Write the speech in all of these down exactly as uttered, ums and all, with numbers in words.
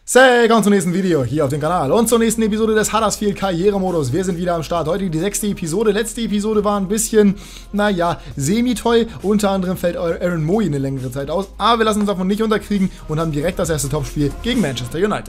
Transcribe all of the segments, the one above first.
Hey, kommt zum nächsten Video hier auf dem Kanal und zur nächsten Episode des Huddersfield Karrieremodus. Wir sind wieder am Start. Heute die sechste Episode. Letzte Episode war ein bisschen, naja, semi-toll. Unter anderem fällt Aaron Mooy eine längere Zeit aus. Aber wir lassen uns davon nicht unterkriegen und haben direkt das erste Topspiel gegen Manchester United.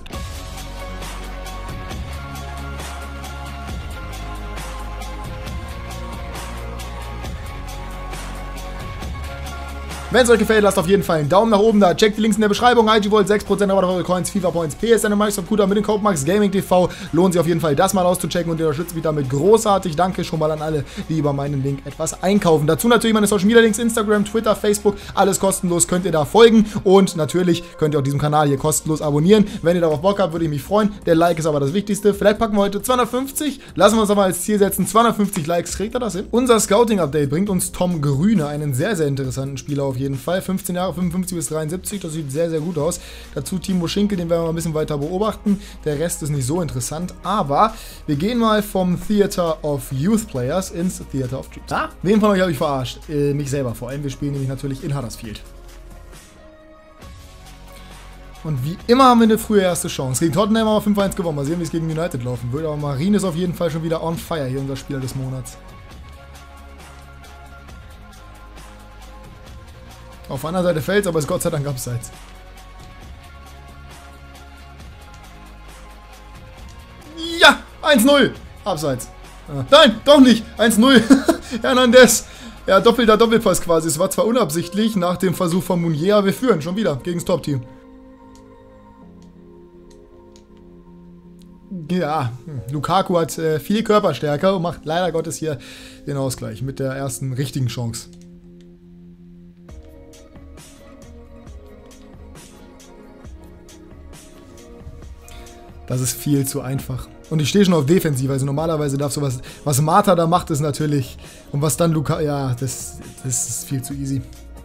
Wenn es euch gefällt, lasst auf jeden Fall einen Daumen nach oben da. Checkt die Links in der Beschreibung. I G Volt sechs Prozent Rabatt auf eure Coins, FIFA Points, P S N und Microsoft Cuda mit dem Code Max Gaming T V. Lohnt sich auf jeden Fall, das mal auszuchecken und ihr unterstützt mich damit großartig. Danke schon mal an alle, die über meinen Link etwas einkaufen. Dazu natürlich meine Social Media Links, Instagram, Twitter, Facebook. Alles kostenlos, könnt ihr da folgen. Und natürlich könnt ihr auch diesem Kanal hier kostenlos abonnieren. Wenn ihr darauf Bock habt, würde ich mich freuen. Der Like ist aber das Wichtigste. Vielleicht packen wir heute zweihundertfünfzig. Lassen wir uns aber als Ziel setzen. zweihundertfünfzig Likes, kriegt ihr das hin? Unser Scouting-Update bringt uns Tom Grüne, einen sehr, sehr interessanten Spieler auf jeden Fall. fünfzehn Jahre, fünfundfünfzig bis dreiundsiebzig, das sieht sehr, sehr gut aus. Dazu Timo Schinkel, den werden wir mal ein bisschen weiter beobachten. Der Rest ist nicht so interessant, aber wir gehen mal vom Theater of Youth Players ins Theater of Dreams. Ah, wen von euch habe ich verarscht? Äh, mich selber vor allem. Wir spielen nämlich natürlich in Huddersfield. Und wie immer haben wir eine frühe erste Chance. Gegen Tottenham haben wir fünf eins gewonnen. Mal sehen, wie es gegen United laufen wird. Aber Marine ist auf jeden Fall schon wieder on fire, hier unser Spieler des Monats. Auf einer Seite fällt es, aber es ist Gott sei Dank abseits. Ja, eins null. Abseits. Ah, nein, doch nicht. eins null. Hernandez. Ja, doppelter Doppelpass quasi. Es war zwar unabsichtlich nach dem Versuch von Meunier, aber wir führen schon wieder gegen das Top-Team. Ja, Lukaku hat äh, viel Körperstärke und macht leider Gottes hier den Ausgleich mit der ersten richtigen Chance. Das ist viel zu einfach. Und ich stehe schon auf Defensiv, also normalerweise darf sowas, was Mata da macht, ist natürlich, und was dann Luka, ja, das, das ist viel zu easy.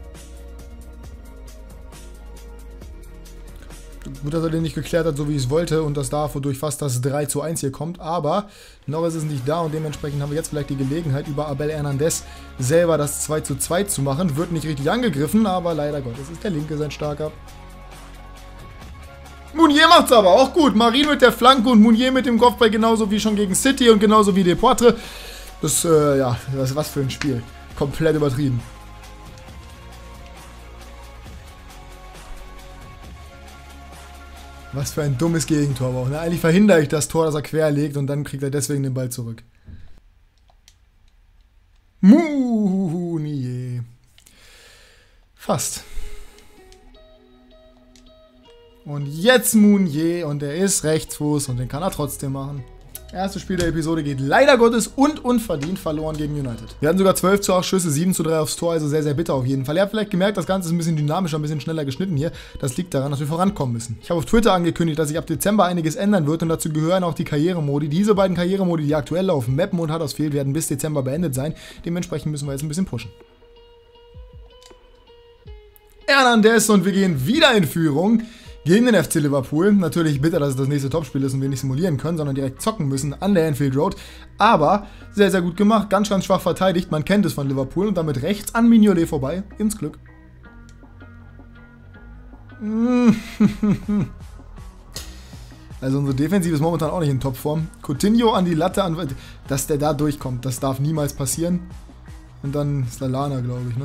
Gut, dass er den nicht geklärt hat, so wie ich es wollte, und das darf, wodurch fast das drei zu eins hier kommt, aber noch ist es nicht da und dementsprechend haben wir jetzt vielleicht die Gelegenheit, über Abel Hernandez selber das zwei zu zwei zu machen. Wird nicht richtig angegriffen, aber leider Gottes ist der Linke sein starker. Meunier macht's aber auch gut. Marine mit der Flanke und Meunier mit dem Kopfball, genauso wie schon gegen City und genauso wie Depoitre. Das, äh, ja, das ist was für ein Spiel. Komplett übertrieben. Was für ein dummes Gegentor aber auch. Ne? Eigentlich verhindere ich das Tor, das er quer legt und dann kriegt er deswegen den Ball zurück. Meunier. Fast. Und jetzt Meunier und er ist Rechtsfuß und den kann er trotzdem machen. Erstes Spiel der Episode geht leider Gottes und unverdient verloren gegen United. Wir hatten sogar zwölf zu acht Schüsse, sieben zu drei aufs Tor, also sehr, sehr bitter auf jeden Fall. Ihr habt vielleicht gemerkt, das Ganze ist ein bisschen dynamischer, ein bisschen schneller geschnitten hier. Das liegt daran, dass wir vorankommen müssen. Ich habe auf Twitter angekündigt, dass sich ab Dezember einiges ändern wird und dazu gehören auch die Karrieremodi. Diese beiden Karrieremodi, die aktuell laufen, Meppen und Huddersfield, werden bis Dezember beendet sein. Dementsprechend müssen wir jetzt ein bisschen pushen. Hernandez und wir gehen wieder in Führung. Gegen den F C Liverpool. Natürlich bitter, dass es das nächste Topspiel ist und wir nicht simulieren können, sondern direkt zocken müssen an der Anfield Road. Aber sehr, sehr gut gemacht. Ganz, ganz schwach verteidigt. Man kennt es von Liverpool. Und damit rechts an Mignolet vorbei. Ins Glück. Also unsere Defensive ist momentan auch nicht in Topform. Coutinho an die Latte. An, dass der da durchkommt. Das darf niemals passieren. Und dann ist Lallana, glaube ich, ne?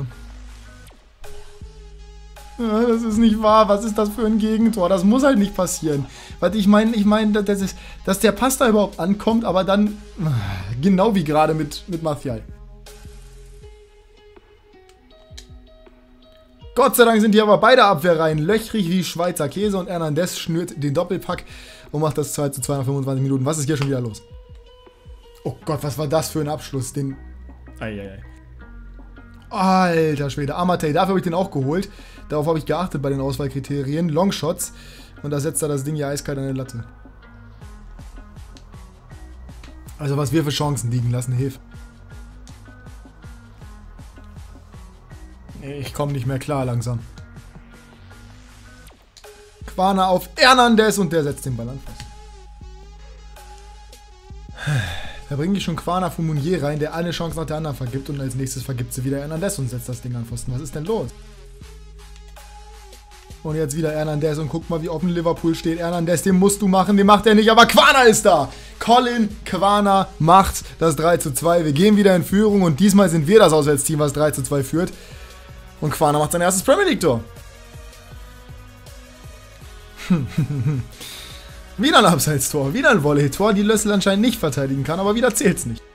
Ja, das ist nicht wahr. Was ist das für ein Gegentor? Das muss halt nicht passieren. Weil ich meine, ich meine, das ist, dass der Pass da überhaupt ankommt, aber dann genau wie gerade mit, mit Martial. Gott sei Dank sind hier aber beide Abwehrreihen löchrig wie Schweizer Käse und Hernandez schnürt den Doppelpack und macht das zwei zu zwei nach fünfundzwanzig Minuten. Was ist hier schon wieder los? Oh Gott, was war das für ein Abschluss? Den. Eieiei. Alter Schwede, Amatei, dafür habe ich den auch geholt. Darauf habe ich geachtet bei den Auswahlkriterien. Longshots. Und da setzt er das Ding hier eiskalt an die Latte. Also was wir für Chancen liegen lassen, hilft. Ich komme nicht mehr klar langsam. Quana auf Hernandez und der setzt den Ball an fast. Da bringe ich schon Quana von Meunier rein, der eine Chance nach der anderen vergibt und als nächstes vergibt sie wieder Hernandez und setzt das Ding an Pfosten. Was ist denn los? Und jetzt wieder Hernandez und guck mal, wie offen Liverpool steht. Hernandez, den musst du machen, den macht er nicht, aber Quaner ist da. Colin Quaner macht das drei zu zwei. Wir gehen wieder in Führung und diesmal sind wir das Auswärtsteam, was drei zu zwei führt. Und Quaner macht sein erstes Premier League Tor. Wieder ein Abseits-Tor, wieder ein Volley-Tor, die Lössl anscheinend nicht verteidigen kann, aber wieder zählt's nicht.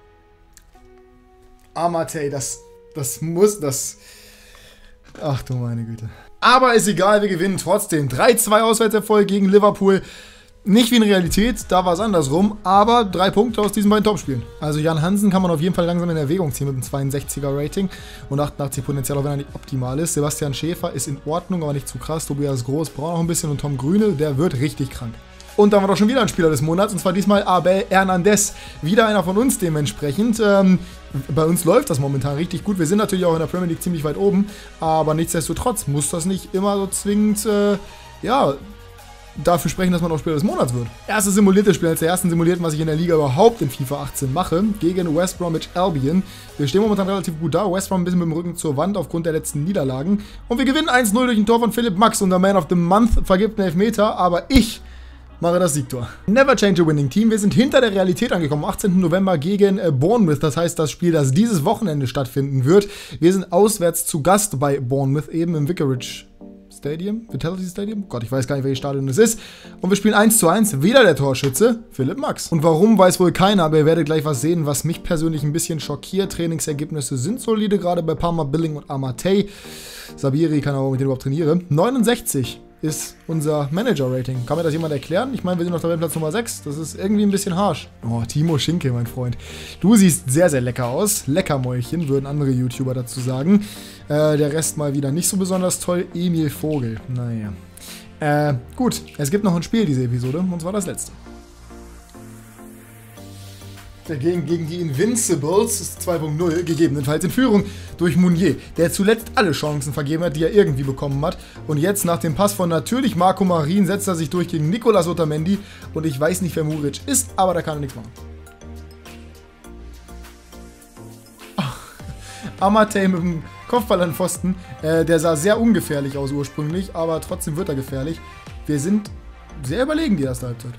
Amartey, das, das muss, das... Ach du meine Güte. Aber ist egal, wir gewinnen trotzdem. drei zu zwei Auswärtserfolg gegen Liverpool. Nicht wie in Realität, da war es andersrum, aber drei Punkte aus diesen beiden Topspielen. Also Jan Hansen kann man auf jeden Fall langsam in Erwägung ziehen mit einem zweiundsechziger Rating und achtundachtzig Potenzial, auch wenn er nicht optimal ist. Sebastian Schäfer ist in Ordnung, aber nicht zu krass. Tobias Groß braucht noch ein bisschen und Tom Grüne, der wird richtig krank. Und dann war doch schon wieder ein Spieler des Monats, und zwar diesmal Abel Hernandez. Wieder einer von uns dementsprechend. Ähm, bei uns läuft das momentan richtig gut. Wir sind natürlich auch in der Premier League ziemlich weit oben, aber nichtsdestotrotz muss das nicht immer so zwingend, äh, ja, dafür sprechen, dass man auch Spieler des Monats wird. Erstes simuliertes Spiel, als der ersten simulierten, was ich in der Liga überhaupt in FIFA achtzehn mache, gegen West Bromwich Albion. Wir stehen momentan relativ gut da, West Brom ein bisschen mit dem Rücken zur Wand aufgrund der letzten Niederlagen. Und wir gewinnen eins null durch ein Tor von Philipp Max und der Man of the Month vergibt einen Elfmeter, aber ich mache das Siegtor. Never change a winning team. Wir sind hinter der Realität angekommen. achtzehnten November gegen äh, Bournemouth. Das heißt, das Spiel, das dieses Wochenende stattfinden wird. Wir sind auswärts zu Gast bei Bournemouth, eben im Vicarage Stadium. Vitality Stadium? Gott, ich weiß gar nicht, welches Stadion es ist. Und wir spielen eins zu eins. Wieder der Torschütze, Philipp Max. Und warum, weiß wohl keiner, aber ihr werdet gleich was sehen, was mich persönlich ein bisschen schockiert. Trainingsergebnisse sind solide, gerade bei Palmer, Billing und Amartey. Sabiri kann aber mit denen überhaupt trainieren. neunundsechzig ist unser Manager-Rating. Kann mir das jemand erklären? Ich meine, wir sind auf Tabellenplatz Nummer sechs. Das ist irgendwie ein bisschen harsch. Oh, Timo Schinke, mein Freund. Du siehst sehr, sehr lecker aus. Leckermäulchen, würden andere YouTuber dazu sagen. Äh, der Rest mal wieder nicht so besonders toll. Emil Vogel. Naja. Äh, gut. Es gibt noch ein Spiel, diese Episode. Und zwar das letzte. Gegen, gegen die Invincibles zwei punkt null, gegebenenfalls in Führung durch Mounier, der zuletzt alle Chancen vergeben hat, die er irgendwie bekommen hat. Und jetzt nach dem Pass von natürlich Marco Marin setzt er sich durch gegen Nicolas Otamendi. Und ich weiß nicht, wer Muric ist, aber da kann er nichts machen. Amartey mit dem Kopfball an den Pfosten. Äh, der sah sehr ungefährlich aus ursprünglich, aber trotzdem wird er gefährlich. Wir sind sehr überlegen die erste Halbzeit.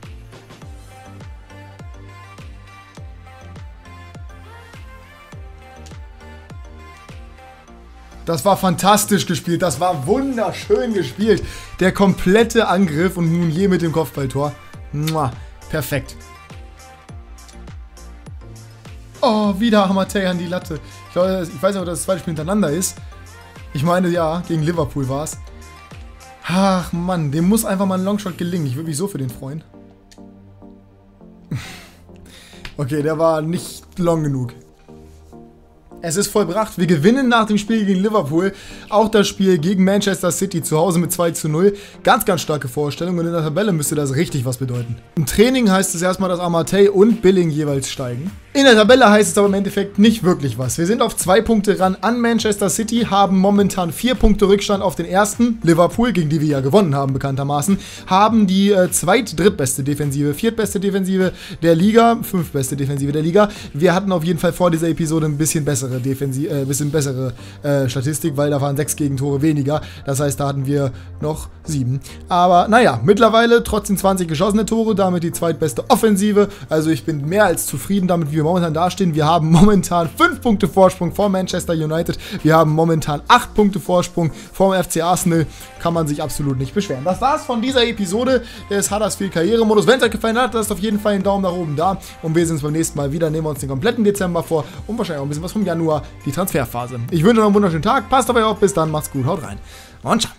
Das war fantastisch gespielt, das war wunderschön gespielt. Der komplette Angriff und Mounier mit dem Kopfballtor. Mua, perfekt. Oh, wieder Amartey an die Latte. Ich, glaube, ich weiß nicht, ob das das zweite Spiel hintereinander ist. Ich meine, ja, gegen Liverpool war es. Ach Mann, dem muss einfach mal ein Longshot gelingen. Ich würde mich so für den freuen. Okay, der war nicht long genug. Es ist vollbracht. Wir gewinnen nach dem Spiel gegen Liverpool. Auch das Spiel gegen Manchester City zu Hause mit zwei zu null. Ganz, ganz starke Vorstellung. Und in der Tabelle müsste das richtig was bedeuten. Im Training heißt es erstmal, dass Amartey und Billing jeweils steigen. In der Tabelle heißt es aber im Endeffekt nicht wirklich was. Wir sind auf zwei Punkte ran an Manchester City, haben momentan vier Punkte Rückstand auf den ersten, Liverpool, gegen die wir ja gewonnen haben bekanntermaßen, haben die äh, zweit-, drittbeste Defensive, viertbeste Defensive der Liga, fünftbeste Defensive der Liga. Wir hatten auf jeden Fall vor dieser Episode ein bisschen bessere Defensive, äh, bisschen bessere äh, Statistik, weil da waren sechs Gegentore weniger. Das heißt, da hatten wir noch sieben. Aber naja, mittlerweile trotzdem zwanzig geschossene Tore, damit die zweitbeste Offensive. Also ich bin mehr als zufrieden damit, wie wir momentan dastehen. Wir haben momentan fünf Punkte Vorsprung vor Manchester United. Wir haben momentan acht Punkte Vorsprung vom F C Arsenal. Kann man sich absolut nicht beschweren. Das war's von dieser Episode des Huddersfield Karrieremodus. Wenn es euch gefallen hat, lasst auf jeden Fall einen Daumen nach oben da. Und wir sehen uns beim nächsten Mal wieder. Nehmen wir uns den kompletten Dezember vor und wahrscheinlich auch ein bisschen was vom Januar, die Transferphase. Ich wünsche euch noch einen wunderschönen Tag. Passt auf euch auf. Bis dann. Macht's gut. Haut rein. Und ciao.